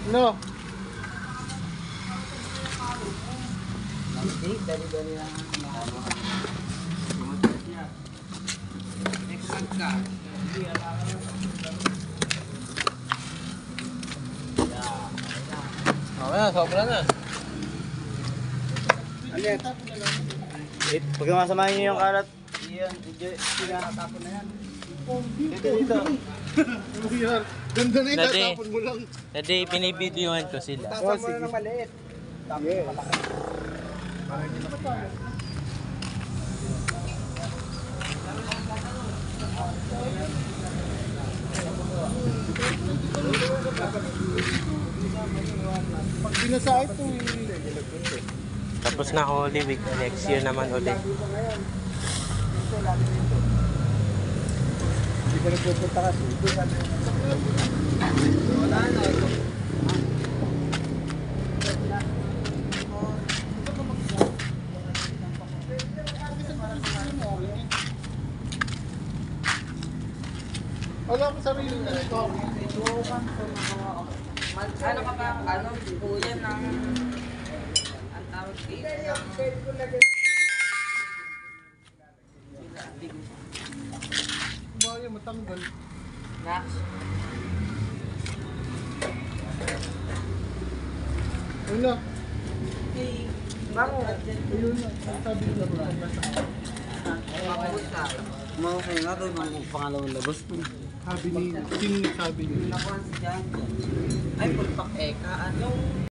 No. Dali-dali lang. Next ka. Okay na, sobra na. Ano yan? Pag masamahin niyo yung kalat, Iyan, tinatapon na yan. dito. Ganda na yung Dati. tatapon mo lang. Dati pinibidyohan ko sila. Tapos mo na ng maliit. Tapos malaki. Pag binasa ito Tapos na Holy Week. Next year naman ulit. Hindi ka nagpupunta kasi. Wala na ito. wala ko sarili na ito. Ano ka ba? Ano? Kuya ng... Ang tawag dito? Bayo, matanggal. Max? Wala. Bango. Ayun na. Sabi nila ba? Mga nga doon, mga pangalawang labas mo. Sabi ni, sino nagsabi niyo? Nakuha si Jan. Ay, pulpak eka. Ano?